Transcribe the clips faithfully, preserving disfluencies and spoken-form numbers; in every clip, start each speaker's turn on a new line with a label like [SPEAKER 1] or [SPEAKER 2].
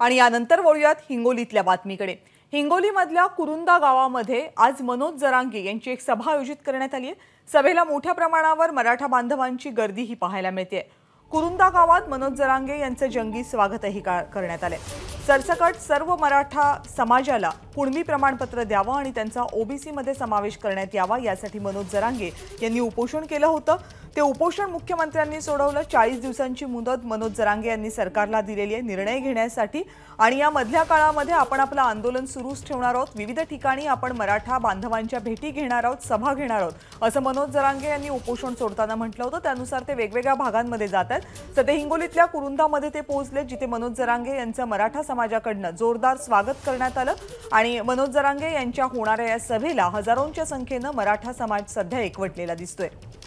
[SPEAKER 1] आणि यानंतर वळूयात हिंगोलीतल्या बातमीकडे। हिंगोलीमधल्या कुरुंदा गावामध्ये आज मनोज जरांगे यांची एक सभा आयोजित करण्यात आली आहे। सभेला मोठ्या प्रमाणावर मराठा बांधवांची गर्दीही पाहायला मिळते। कुरुंदा गावात मनोज जरांगे यांचे जंगी स्वागतही करण्यात आले। सरसकट सर्व मराठा समाजाला कुणबी प्रमाणपत्र द्यावं आणि त्यांचा ओबीसी मध्ये समावेश करण्यात यावा यासाठी मनोज जरांगे यांनी उपोषण केलं होतं। ते उपोषण मुख्यमंत्र्यांनी सोडवलं। चाळीस दिवसांची मुदत मनोज जरांगे यांनी सरकारला दिलेली आहे निर्णय घेण्यासाठी आणि या मधल्या काळामध्ये आपण आपलं आंदोलन सुरूच ठेवणार आहोत। विविध ठिकाणी आपण मराठा बांधवांच्या भेटी घेणार आहोत, सभा घेणार आहोत असं मनोज जरांगे यांनी उपोषण सोडताना म्हटलं होतं। त्यानुसार ते वेगवेगळ्या भागांमध्ये जात आहेत। सध्या हिंगोलीतल्या कुरुंदामध्ये ते पोहोचले, जिथे मनोज जरांगे यांचं मराठा समाजाकडून जोरदार स्वागत करण्यात आलं आणि मनोज जरांगे यांच्या होणाऱ्या या सभेला हजारोंच्या संख्येने मराठा समाज सध्या एकवटलेला दिसतोय।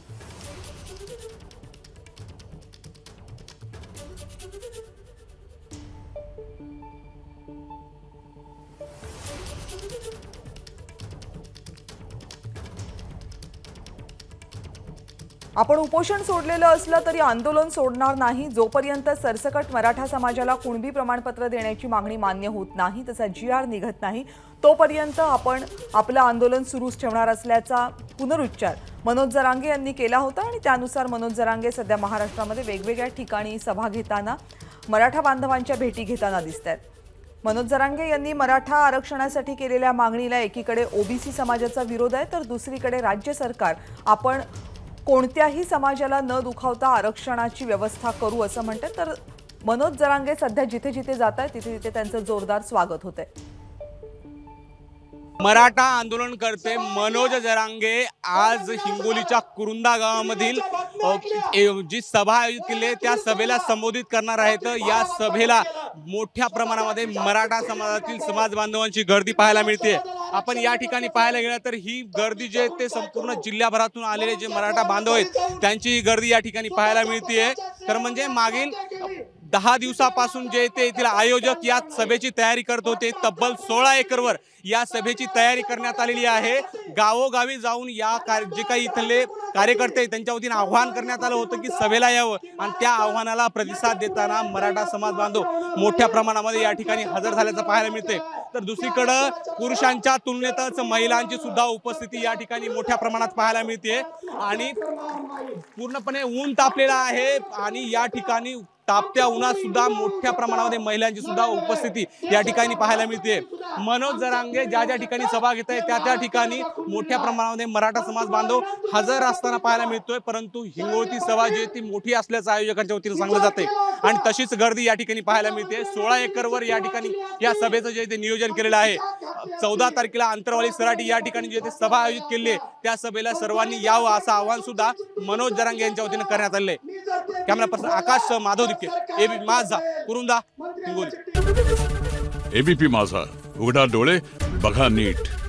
[SPEAKER 1] आपण उपोषण सोडलेलं असलं तरी आंदोलन सोडणार नाही। जोपर्यंत सरसकट मराठा समाजाला कुणबी प्रमाणपत्र देण्याची मागणी मान्य होत नाही, तसा जी आर निघत नाही, तोपर्यंत आपण आपलं आंदोलन सुरूच ठेवणार असल्याचा पुनरुच्चार मनोज जरांगे यांनी केला होता आणि त्यानुसार मनोज जरांगे सध्या महाराष्ट्रामध्ये वेगवेगळ्या ठिकाणी सभा घेताना मराठा बांधवांच्या भेटी घेताना दिसतात। मनोज जरांगे यांनी मराठा आरक्षणासाठी केलेल्या मागणीला एकीकडे ओबीसी समाजाचा विरोध आहे, तर दुसरीकडे राज्य सरकार आपण कोणत्याही समाजाला न दुखावता आरक्षणाची व्यवस्था करू असं म्हणते। तर मनोज जरांगे सध्या जिथे जिथे जात आहेत तिथे तिथे त्यांचं जोरदार स्वागत होतंय।
[SPEAKER 2] मराठा आंदोलन करते मनोज जरांगे आज हिंगोलीच्या कुरुंदा गावामधील जी सभा आयोजित केली त्या सभेला संबोधित करणार आहेत। या सभेला मोठ्या प्रमाणामध्ये मराठा समाजातील समाज बांधवांची गर्दी पाहायला मिळते। आपण या ठिकाणी पाहायला गेलं तर ही गर्दी जे ते संपूर्ण जिल्ह्याभरातून आलेले जे मराठा बांधव आहेत त्यांची ही गर्दी या ठिकाणी पाहायला मिळते। तर म्हणजे मागील दहा दिवसापासून जे ते येथील आयोजक या सभेची तयारी करत होते। तब्बल सोळा एकरवर या सभेची तयारी करण्यात आलेली आहे। गावोगावी जाऊन या जे काही इथले कार्यकर्ते त्यांच्या वतीने आव्हान करण्यात आलं होतं की सभेला यावं आणि त्या आव्हानाला प्रतिसाद देताना मराठा समाज बांधव मोठ्या प्रमाणामध्ये या ठिकाणी हजर झाल्याचं पाहायला मिळते। तर दुसरीकडे पुरुषांच्या तुलनेतच महिलांची सुद्धा उपस्थिती या ठिकाणी मोठ्या प्रमाणात पाहायला मिळते आणि पूर्णपणे ऊन तापलेला आहे आणि या ठिकाणी तापत्या उन्हात सुद्धा मोठ्या प्रमाणामध्ये महिलांची सुद्धा उपस्थिती या ठिकाणी पाहायला मिळते। मनोज जरांगे ज्या ज्या ठिकाणी सभा घेत आहेत त्या त्या ठिकाणी मोठ्या प्रमाणामध्ये मराठा समाज बांधव हजर असताना पाहायला मिळतोय, परंतु हिंगोलीची सभा जी ती मोठी असल्याचं आयोजकांच्या वतीने सांगलं जाते आणि तशीच गर्दी या ठिकाणी पाहायला मिळते। सोळा एकरवर या ठिकाणी या सभेचं जे ते नियोजन केलेलं आहे। चौदा तारखेला आंतरवाली सराटी या ठिकाणी जे ते सभा आयोजित केली आहे त्या सभेला सर्वांनी यावं असं आवाहन सुद्धा मनोज जरांगे यांच्या वतीने करण्यात आले आहे। Camera person Akash Madhav ABP Majha Kurunda Hingoli.
[SPEAKER 3] ABP माझा, उघडा डोळे बघा नीट।